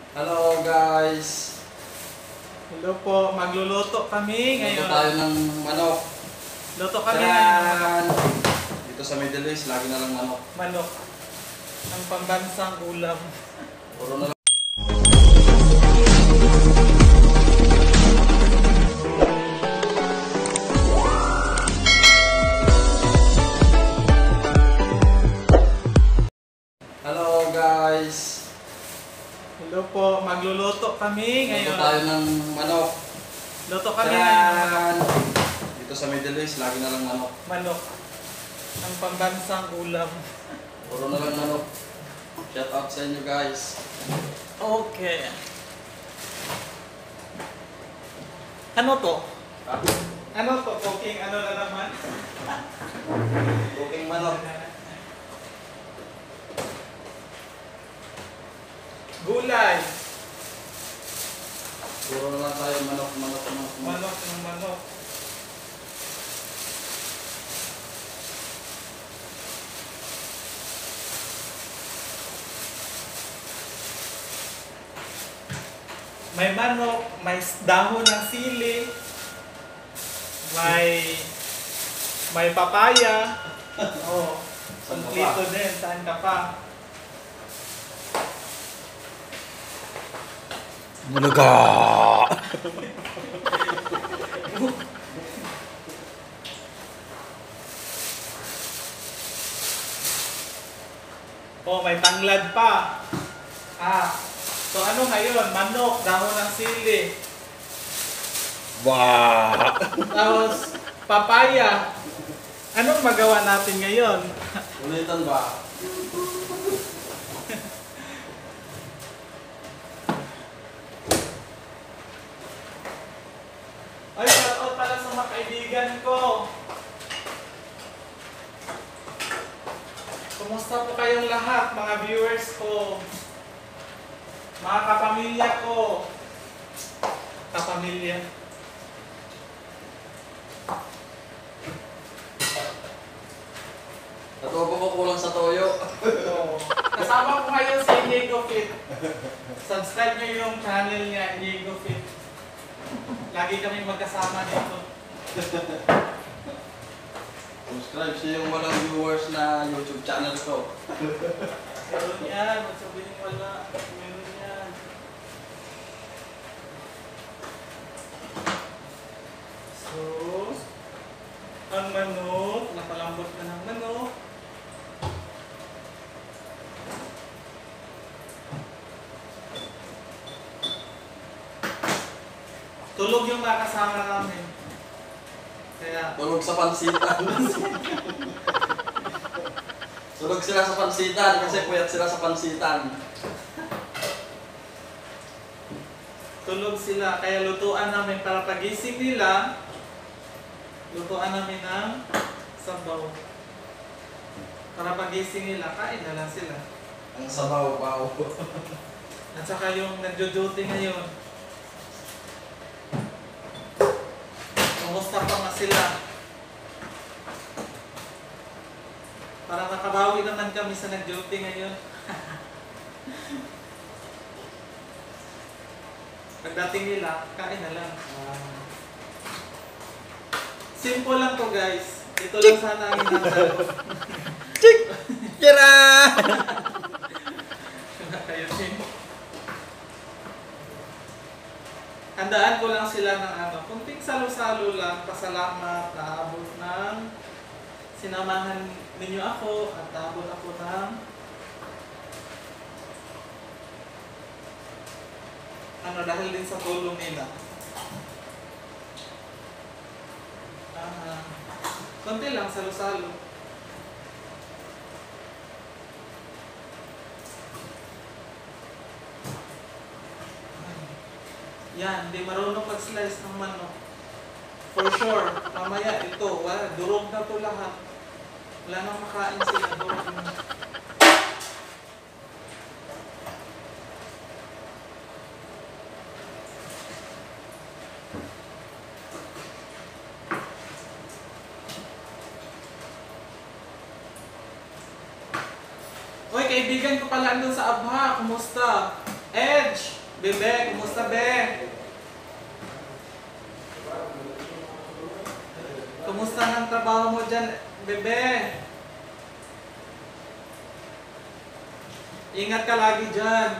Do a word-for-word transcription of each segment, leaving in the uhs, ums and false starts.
Hello guys! Hello po, magluluto kami Luto ngayon. tayo ng manok. Luto kami Tadaan! ng Dito sa Middle East, lagi na lang manok. manok. Ang pambansang ulam. Puro na lang. Hello guys! Hello po, magluluto kami Luto ngayon. tayo ng manok. Luto kami ng Tadaan! Dito sa Middle East, lagi na lang manok. manok. Ang pambansang ulam. Puro na lang manok. Shout out sa inyo guys. Okay. Ano to? Ah, Ano to? Cooking ano na naman? cooking manok. Gulay. Puro na lang tayo manok, manok, manok, manok. Manok ng manok. May manok, may dahon ng sili, may may papaya. Oh, Saan ka kompleto pa? din. Saan ka pa? Bulaga! Oh, may tanglad pa. Ah, so ano ngayon? Manok, dahon ng sili. Wow! Tapos, papaya. Anong magawa natin ngayon? Ulitan ba? Ay, shoutout pala sa mga kaibigan ko. Kumusta po kayong lahat, mga viewers ko? Mga kapamilya ko. Kapamilya. Natubo ko kulang sa toyo. So, kasama ko ngayon si Inigo Fit. Subscribe nyo yung channel niya, Inigo Fit. Lagi kami magkasama dito. Subscribe siya yung walang viewers na YouTube channel ko. Meron yan, huwag sabihin wala. Meron yan. So, ang manok, napalambot ka ng manok. Tulog yung mga kasama namin. Kaya, Tulog sa pansitan. Tulog sila sa pansitan kasi puyat sila sa pansitan. tulog sila. Kaya lutuan namin para pagising nila, lutuan namin ng sabaw. Para pagising nila, kain na lang sila. Ang sabaw, wow. At saka yung nagjo-duty ngayon, kumusta pa nga sila? Para nakabawi naman kami sa nag-duty ngayon. Pagdating nila, kain na lang. Simple lang to guys. Ito lang sana ang hinahangad ko. Chik! Kira! Kayo din. Handaan ko lang sila ng ano, kunting salo-salo lang, pasalamat, naabot ng sinamahan ninyo ako at naabot ako ng ano, dahil din sa tulong nila. Ah, konti lang, salo-salo. Yan, hindi marunong pag-slice ng manok. For sure, mamaya ito, wala, durog na to lahat. Wala nang makain sila, durog na. Oy, kaibigan ko pala andun sa Abha. Kumusta? Edge! Bebe, kumusta be? Kumusta ang trabaho mo dyan, bebe? Ingat ka lagi dyan.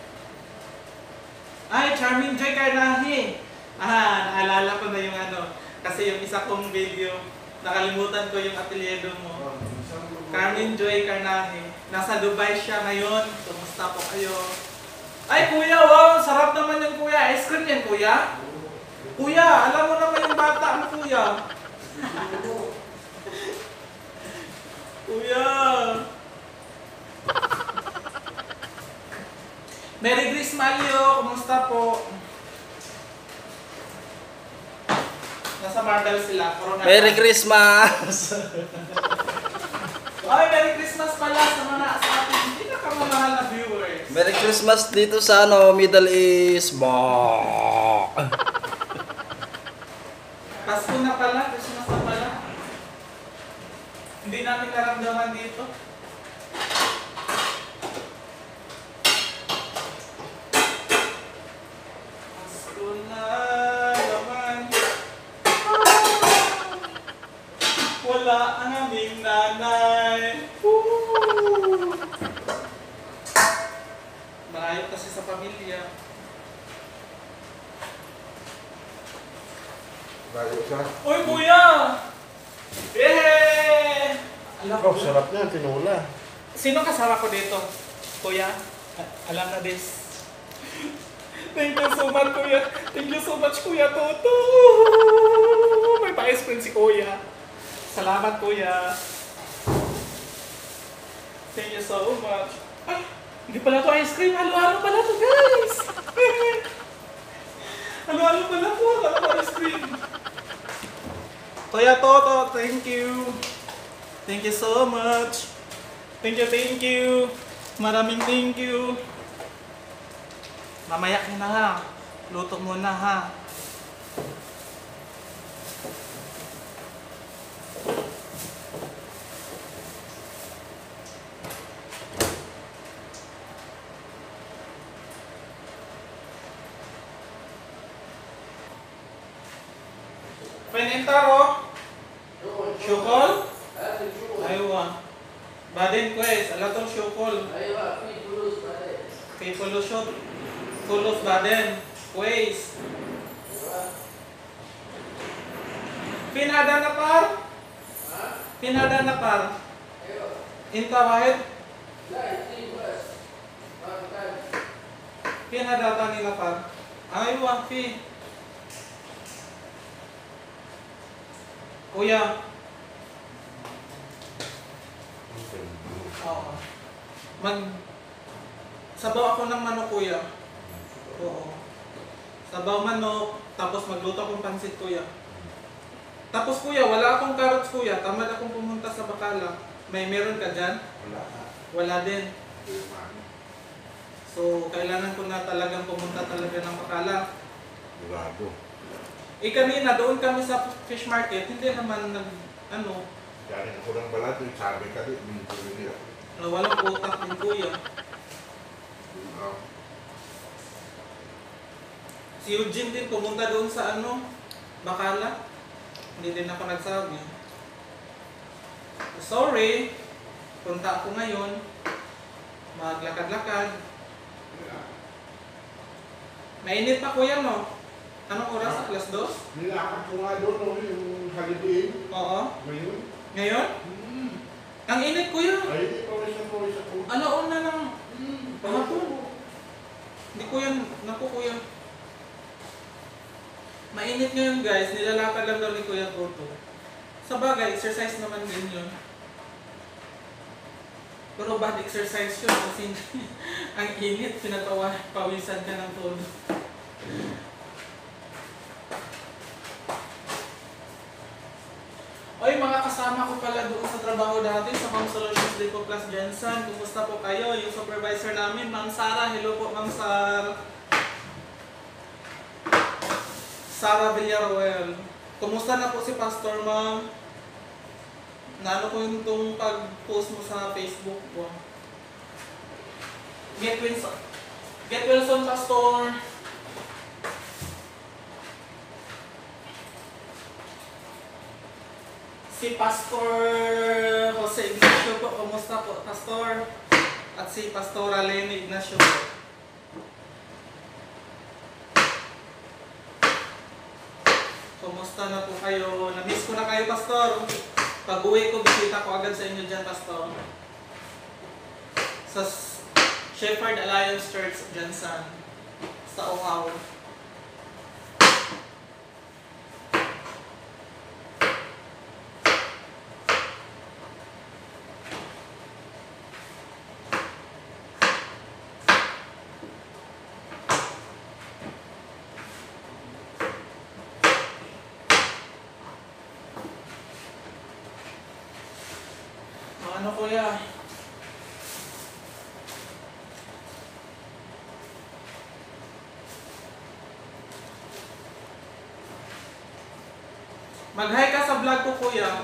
Ay, Charming Joy Carnahi. Ah, naalala ko na yung ano. Kasi yung isa kong video, nakalimutan ko yung apelyido mo. Carmen Joy Carnahi. Nasa Dubai siya ngayon. Kumusta po kayo? Ay, kuya, wow! Sarap naman yung kuya. Ice cream yan, kuya? Kuya, alam mo naman yung bata mo, kuya. Kuya! Merry Christmas, Malyo! Kumusta po? Nasa Marvel sila. Corona Merry pa. Christmas! Ay, Merry Christmas pala sa mga sa ating hindi na kamamahal na viewers. Merry Christmas dito sa ano, Middle East. Bah! Pasko na pala, Christmas na pala. Hindi namin naramdaman dito. Pasko na naman. Wala ang aming nanay. Woo! Malayo kasi sa pamilya. Layo siya. Uy, kuya! Yehey! Alam Oh, sarap niya, tinula. Sino kasama ko dito? Kuya? A- alam na this. Thank you so much, kuya. Thank you so much, kuya Toto. May pa-ice cream si kuya. Salamat, kuya. Thank you so much. Ay, hindi pala to ice cream. Halo-halo pala to, guys. Halo-halo pala to. Halo to ice cream. Kuya Toto, thank you. Thank you so much. Thank you, thank you. Maraming thank you. Mamaya ka na ha. Luto muna ha. Penentaro. Syukol? Aywa. Baden quest. Alatong syukol. People shot. Full of Baden. Quest. Pinada na par? Pinada na par? Inta wahid? Pinada ta nila par? Aywa, pi. Kuya. Oo. Mag sabaw ako ng manok, kuya. Oo. Sabaw manok, tapos magluto akong pansit, kuya. Tapos kuya, wala akong carrots, kuya. Tamad akong pumunta sa Bacala. May meron ka dyan? Wala. Wala din. So, kailangan ko na talagang pumunta talaga ng Bacala. Lado. Eh kanina, doon kami sa fish market, hindi naman nag, ano, Kaya ko ng balat, yung sabi ka din, minto nila. na walang utak din, kuya. Si Eugene din pumunta doon sa ano, Bacala. Hindi din ako nagsabi. Sorry, punta ako ngayon. Maglakad-lakad. Mainit pa, kuya, no? Anong oras? Alas dos? Nilakad ko nga doon, no, yung halidiin. Oo. Ngayon. Ngayon? Hmm. Ang init, kuya. Ay, hindi pa rin siya po isa po. Alaon na ng Hmm. hapon. Hindi ko yan, naku kuya. Mainit ngayon, guys, nilalakad lang daw ni Kuya Toto. Sa bagay, exercise naman din yun. Pero bad exercise yun kasi ang init, pinatawa, pawisan ka ng todo. Oy, mga kasama ko pala doon sa trabaho dati sa Home Solutions Depot Plus Jensen. Kumusta po kayo? Yung supervisor namin, Ma'am Sara. Hello po, Ma'am Sara. Sara Villaruel. Kumusta na po si Pastor, Ma'am? Naano ko yung itong pag-post mo sa Facebook ko. Get wins. Get well soon, Pastor. Si Pastor Jose Ignacio po, kumusta po, Pastor? At si Pastora Lenny Ignacio po. Kumusta na po kayo? Na-miss ko na kayo, Pastor. Pag uwi ko, bisita ko agad sa inyo dyan, Pastor. Sa Shepherd Alliance Church, dyan sa, sa Oahu. Ano kuya? Mag-hi ka sa vlog ko kuya.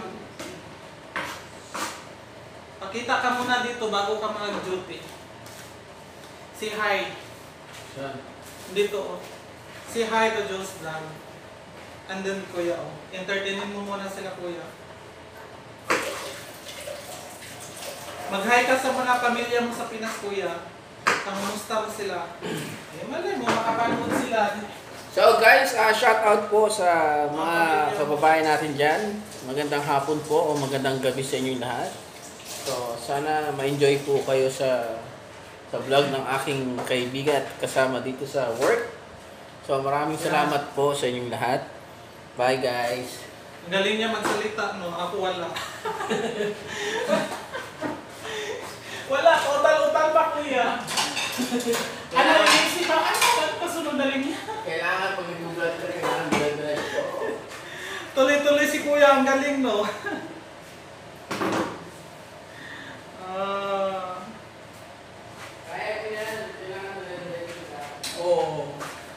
Pakita ka muna dito bago ka mag-duty. Say hi. Saan? Dito oh. Say hi to Joe's vlog. And then kuya oh. Entertainin mo muna sila kuya. Mag-hi ka sa mga pamilya mo sa Pinas, kuya. Kamusta mo sila? Eh, malay mo, makapanood sila. So guys, uh, shout out po sa mga kababayan natin dyan. Magandang hapon po o magandang gabi sa inyong lahat. So sana ma-enjoy po kayo sa sa vlog ng aking kaibigan at kasama dito sa work. So maraming salamat po sa inyong lahat. Bye guys. Ang galing niya magsalita, no? Ako wala. Wala, utal-utal ba kuya? Ano yung isip mo? Ano ba kasunod na rin niya? Kailangan pag nag-vlog ka rin, kailangan vlog po. Tuloy-tuloy si kuya, ang galing no? Ah, Kaya ko yan, kailangan vlog ka. oo.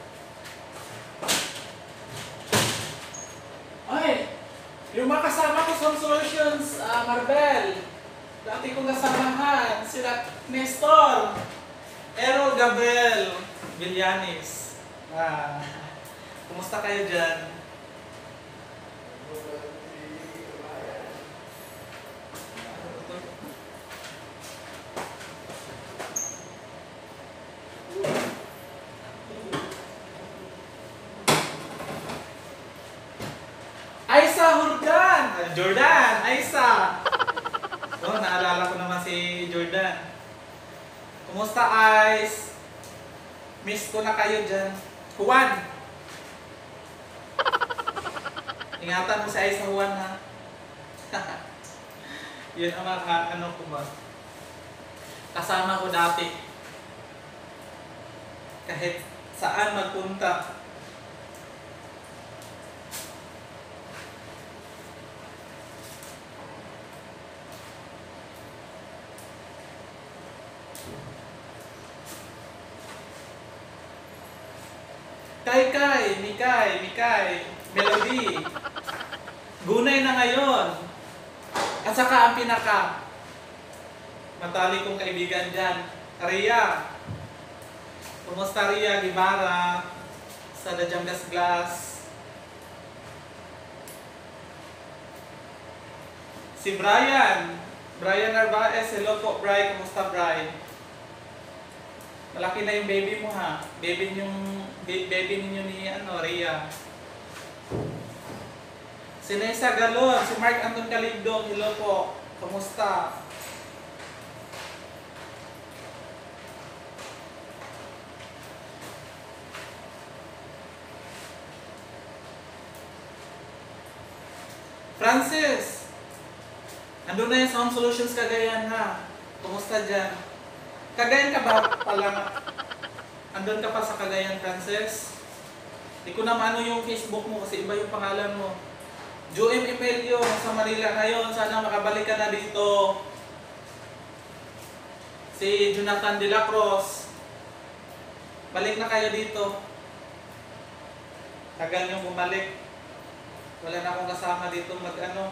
Ay, yung mga kasama ko sa Solutions, ah, Marbel. Dati kong kasamahan, sila Nestor, Errol Gabel, Villanis. Ah, kumusta kayo dyan? Aisa Jordan! Jordan! Aisa! Oh, naalala ko naman si Jordan. Kumusta, Ice? Miss ko na kayo dyan. Juan! Ingatan mo si Ice sa Juan, ha? Yun ang mga ano ko ba? Kasama ko dati. Kahit saan magpunta. Kay Kay, Mikay, Mikay, Melody. Gunay na ngayon. At saka ang pinaka matalik kong kaibigan dyan, Ria. Kumusta Ria Gibara sa Dajangas Glass? Si Brian, Brian Narvaez, hello po Brian, kumusta Brian? Malaki na yung baby mo ha. Baby yung baby ninyo ni ano, Rhea. Si Nessa Galon, si Mark Anton Caligdo, hello po. Kumusta? Francis! Andun na yung Sound Solutions Cagayan ha. Kumusta dyan? Cagayan ka ba pala? Andun ka pa sa Cagayan, Francis? Hindi ko na maano yung Facebook mo kasi iba yung pangalan mo. Joem Emelio, sa Manila ngayon. Sana makabalik ka na dito. Si Jonathan De La Cruz. Balik na kayo dito. Tagal yung bumalik. Wala na akong kasama dito mag-ano.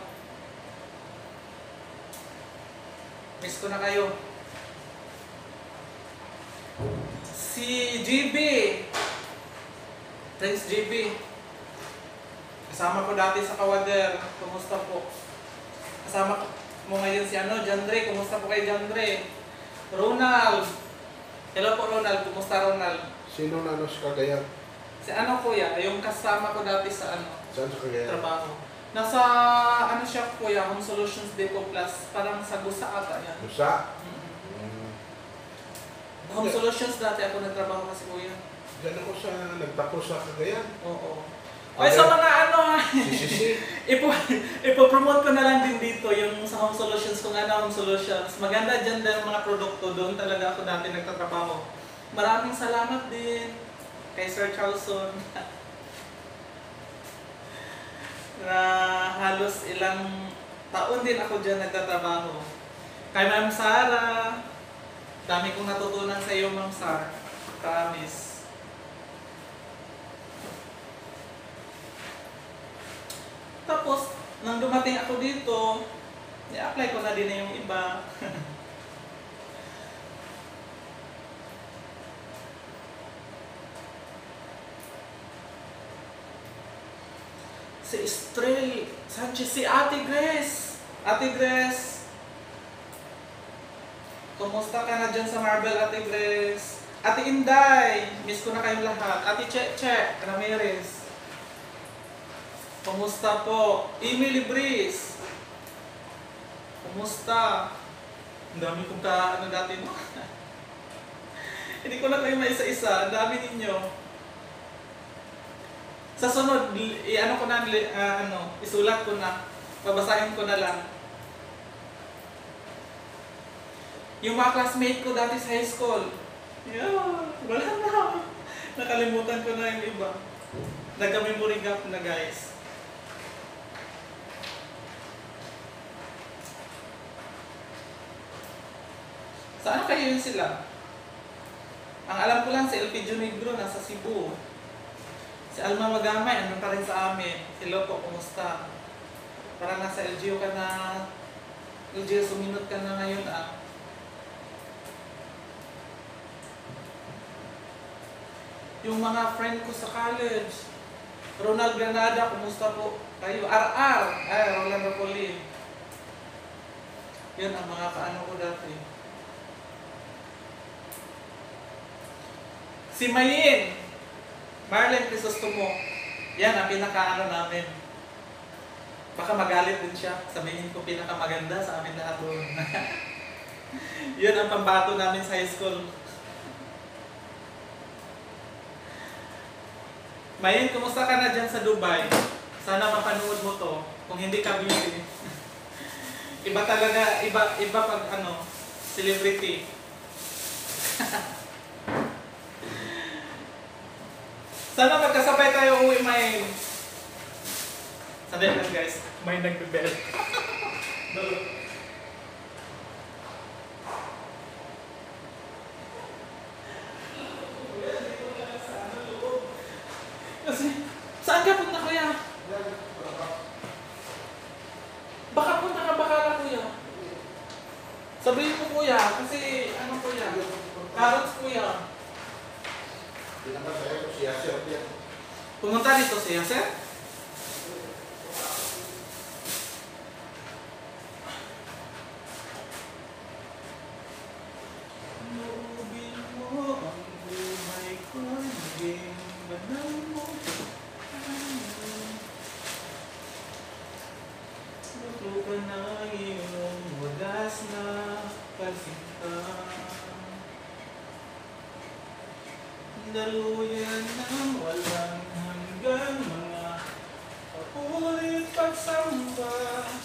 Miss ko na kayo. Si G B. Prince G B. Kasama ko dati sa Kawader. Kumusta po? Kasama mo ngayon si ano, Jandre. Kumusta po kay Jandre? Ronald. Hello po Ronald. Kumusta Ronald? Sino na ano sa Cagayan? Si ano kuya, yung kasama ko dati sa ano, Saan sa Cagayan? trabaho. Nasa ano siya kuya, Home Solutions Depot Plus. Parang sa Gusa ata yan. Musa? Mm. Hmm. Home Solutions dati ako nagtrabaho kasi kuya. Diyan ako sa nagtapos sa Cagayan. Oo. Okay, sa mga ano ha, Si Sisi. ipo, ipopromote ko na lang din dito yung sa Home Solutions, kung ano Home Solutions. Maganda dyan din ang mga produkto, doon talaga ako dati nagtatrabaho. Maraming salamat din kay Sir Charleston. Na halos ilang taon din ako dyan nagtatrabaho. Kay Ma'am Sara, dami kong natutunan sa iyo Ma'am Sara. Promise. Tapos, nang dumating ako dito, i-apply ko na din na yung iba. Si Estrell Sanchez, si Ate Grace. Ate Grace, kumusta ka na dyan sa Marble, Ate Grace? Ate Inday, miss ko na kayong lahat. Ate Che-Che Ramirez, kumusta po? Emily Breeze, kumusta? Ang dami kong ka, ano dati mo? Hindi ko na kayo maisa-isa, ang dami ninyo. Sa sunod, i-ano ko na, uh, ano, isulat ko na, babasahin ko na lang. Yung mga classmate ko dati sa high school, yeah, wala na. Nakalimutan ko na yung iba. Nagka-memory gap na guys. Saan kayo yun sila? Ang alam ko lang si El Pidio Negro, nasa Cebu. Si Alma Magamay, andun pa rin sa amin. Hello po, kumusta? Parang nasa L G U ka na. L G U, suminot ka na ngayon ah. Yung mga friend ko sa college. Ronald Granada, kumusta po kayo? R R, ay, Roland Rapolin. Yun ang mga kaano ko dati. Si Mayin, Marlene Crisostomo, yan ang pinaka-ano namin. Baka magalit din siya, sabihin ko pinaka-maganda sa amin lahat doon. Yun ang pambato namin sa high school. Mayin, kumusta ka na dyan sa Dubai? Sana mapanood mo to, kung hindi ka busy. Iba talaga, iba, iba pag ano, celebrity. Sana magkasabay tayo uwi, May. Sandali lang guys, may nagbibel. Kasi, saan ka punta kuya? Baka punta ka Bacala kuya. Sabihin mo kuya, kasi ano kuya? Carrots kuya. Pinakasaya ko si Yasser yan. Pumunta dito si Yasser? Lubin mo ang buhay ko, naging banal mo. Luto ka na iyong wagas na pagsinta. Daluyan ng walang hanggang mga paulit pagsamba.